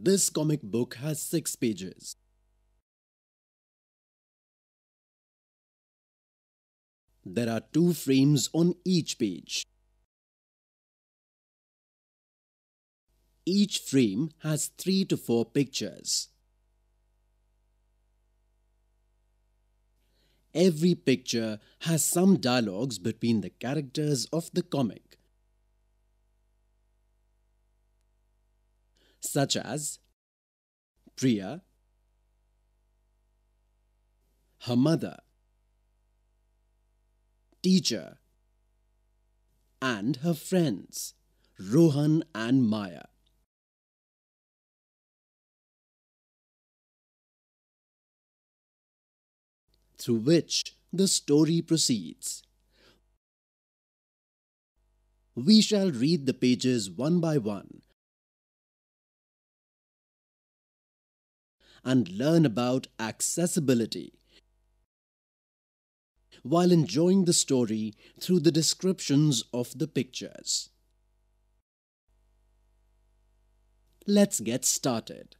This comic book has 6 pages. There are 2 frames on each page. Each frame has 3 to 4 pictures. Every picture has some dialogues between the characters of the comic, such as Priya, her mother, teacher, and her friends, Rohan and Maya. Through which the story proceeds. We shall read the pages one by one and learn about accessibility while enjoying the story through the descriptions of the pictures. Let's get started.